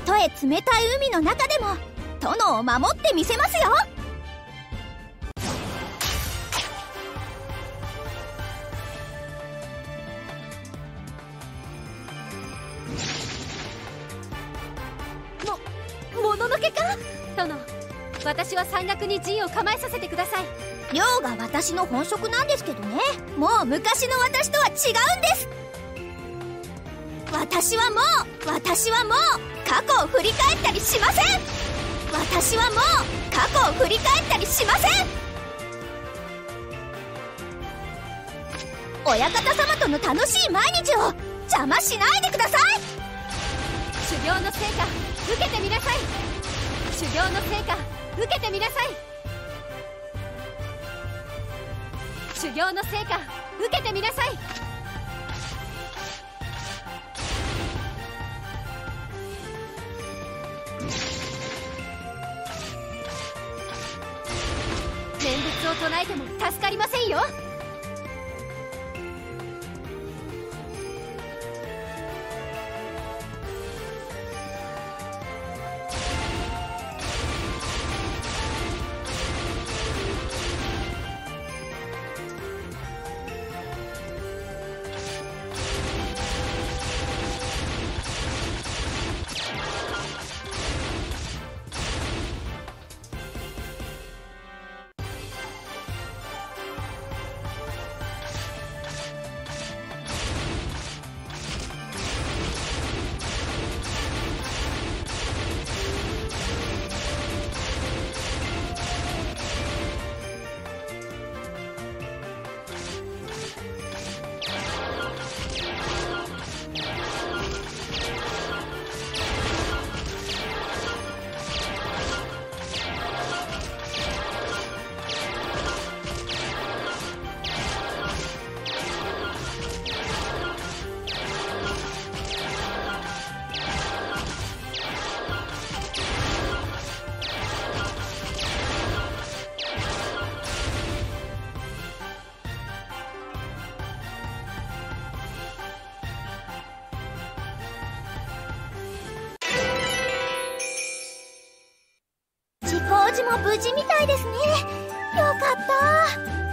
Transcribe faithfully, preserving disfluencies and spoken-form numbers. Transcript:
とえ冷たい海の中でも殿を守ってみせますよ。 も、もののけか。殿、私は山岳に陣を構えさせてください。 漁が私の本職なんですけどね。もう昔の私とは違うんです。私はもう私はもう過去を振り返ったりしません。私はもう過去を振り返ったりしません。親方様との楽しい毎日を邪魔しないでください。 修行の成果受けてみなさい。修行の成果受けてみなさい。修行の成果受けてみなさい。念仏を唱えても助かりませんよ。 時も無事みたいですね。よかった。